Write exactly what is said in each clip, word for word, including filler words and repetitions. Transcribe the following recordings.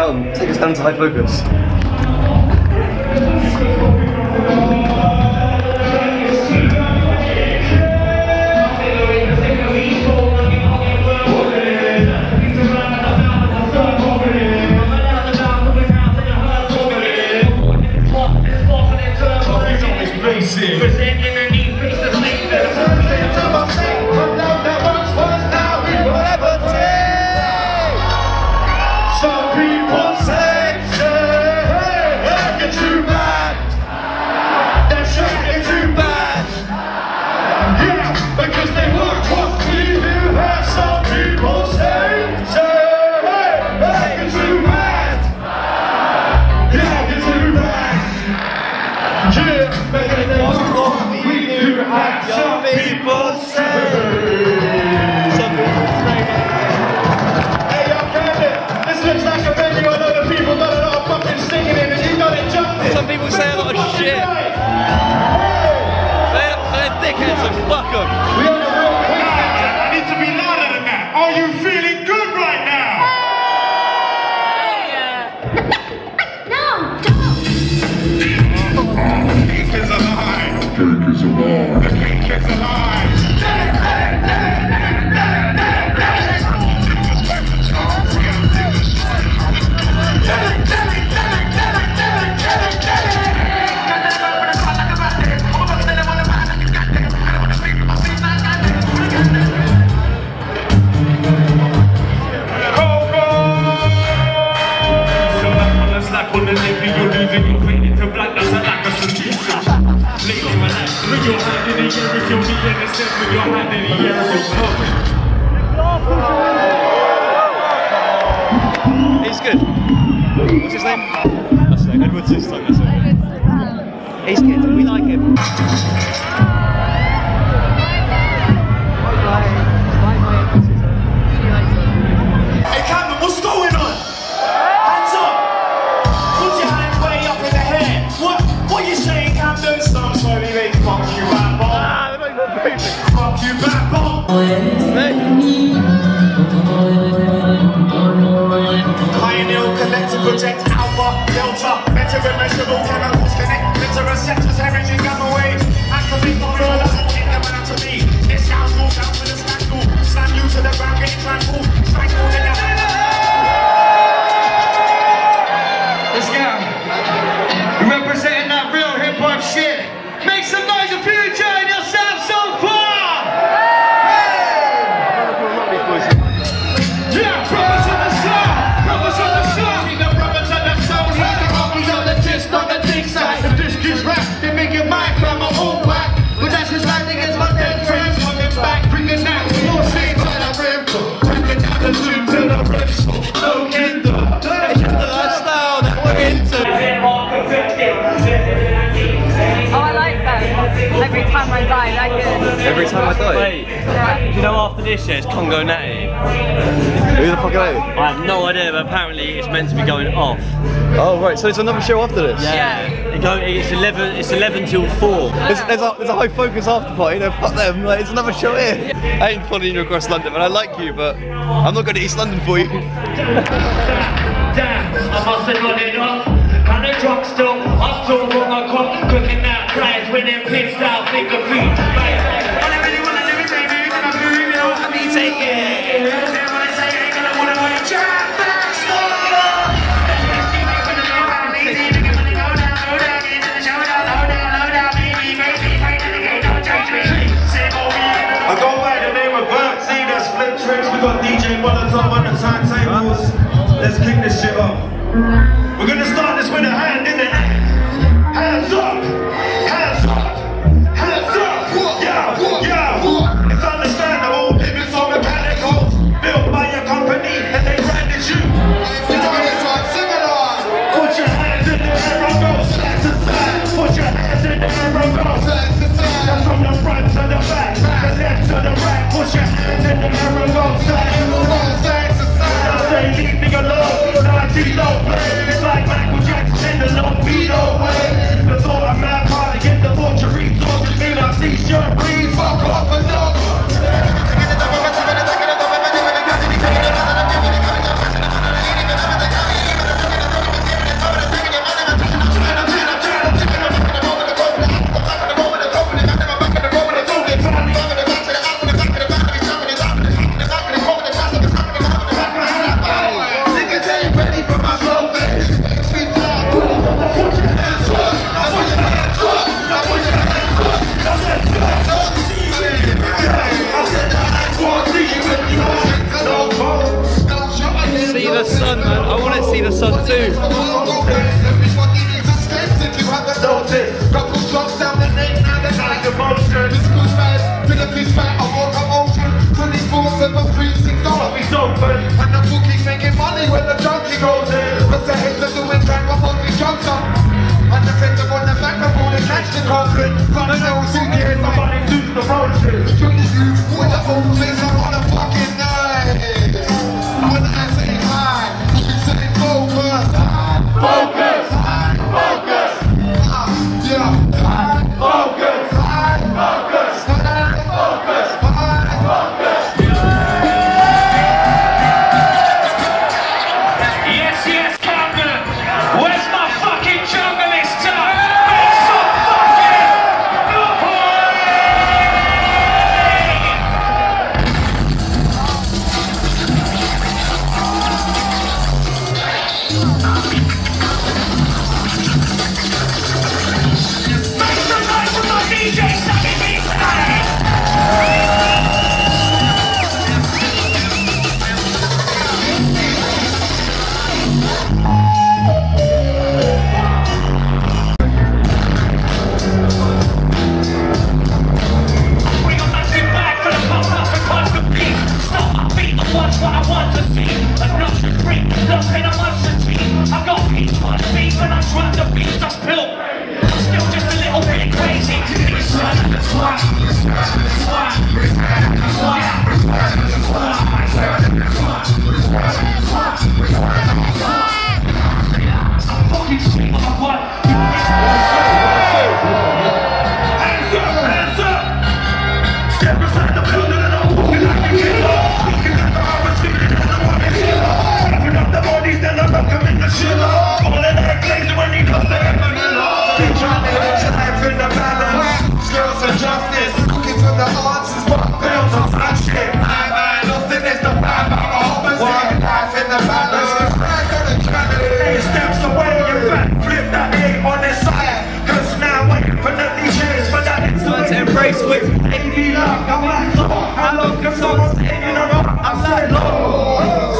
down, take us down to high focus. Some people say a lot of shit. They're, they're dickheads, so fuck them. We are the real quick factor. I need to be louder than that. Are you feeling good right now? No, don't. The cake is alive. The cake is alive. The cake is alive. He's good. What's his name? That's it, Edward's his name, that's it. He's good, we like him. Hey Camden, what's going on? Hands up! Put your hands way up in the air. What what you saying, Camden? Some sorry, mate. Fuck you, bad boy. Ah, they're not even moving. Fuck you, bad boy. Pioneer collective project Alpha, Delta, better immeasurable chemicals connect, better receptors, hemorrhaging gamma waves. Activate the floor, that's what in them anatomy. This sounds all down for the scandal. Slam you to the ground, getting trampled. Strangled in the hand. Let's go. You're representing that real hip hop shit. Make some noise if you enjoying yourself so far. Yeah, brothers on the side, brothers on the side. See the brothers on the soul, he's the homies on the gist on the dick side. If this gets rap, they make it mine from my own whack. But that's just like against my dead friends. Coming back, bringing that more shades on the rim. Bringing down the tune to the rim. No Kindle, that's just the lifestyle that we're into. Oh, I like that. Every time I die, that good. Every time I die? Wait, you know after this yeah, it's Congo Natty. Who the fuck are they? I have no idea, but apparently it's meant to be going off. Oh right, so it's another show after this? Yeah. It go, it's eleven. It's eleven till four. There's, there's, a, there's a high focus after party, you know, fuck them, like, it's another show here. I ain't following you across London, but I like you, but I'm not going to East London for you. Damn, I must have got it off. Can the drug still? I'm still wrong, I got cooking that prize, winning pissed out, finger feet. All I really wanna do is say, baby, I'm moving, you know what I mean, take it. Everyone wanna say, ain't gonna wanna go and try back, slow down. Lazy, nigga, wanna go down, go down, get into the showdown, low down, low down, baby, baby, fight in the game, don't change me. I go by the name of Bert, see the split tricks, we got D J Molotov on the turntables. Let's kick this shit off. We're gonna start this with a hand in the air. Hands up! Hands up! Hands up! Yeah! Yeah! It's understandable if it's all mechanical. Built by your company and they branded you. You know it's like similar. Put your hands in the air and go side to side. Put your hands in the air and go side to side. That's from the front to the back, the left to the right. Put your hands in the air and go side to side. I say leave me alone. Low play. It's like Michael Jackson in the low beat away. The thought I'm not hard to get the forgery. Talking me like t-shirt, please fuck off and no. sun, man. I want to see the sun too. And the bookie's making money when the junkie goes in. Cause the heads are doing crack before we jumps up. And the feds are on the back before they catch the concrete. But I know who cares, somebody suits the roaches. The truth is you, when the whole things are on a fucking night. When I say hi, you can say focus. Focus! Focus! Uh, yeah. Focus! Focus! Focus! Focus!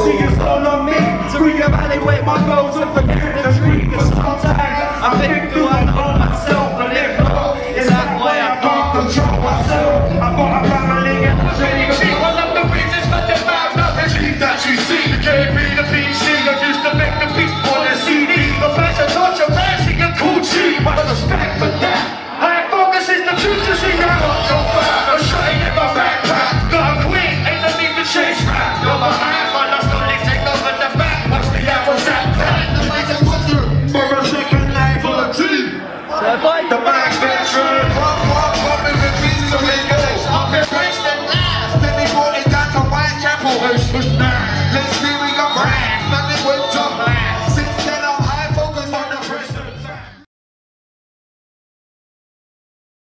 I think